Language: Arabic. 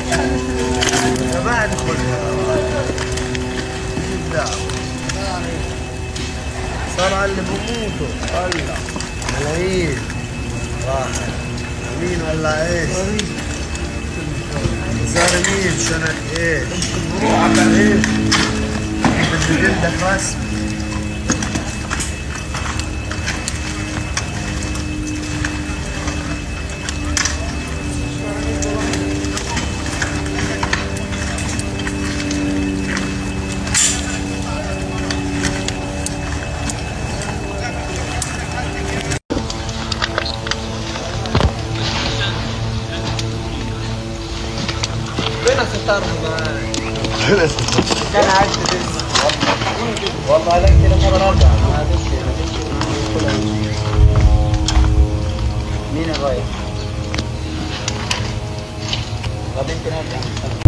ما ادخلها صار على اللي بموتوا والله ملايين راحت مين ولا ايش؟ صار مين سنة ايش؟ على ايش؟ بدي جلدك رسمي فين الستار معاي؟ فين الستار؟ كان عايز والله لك كده مرة رابعة ما دش مين الرايح؟ غادي يمكن ارجع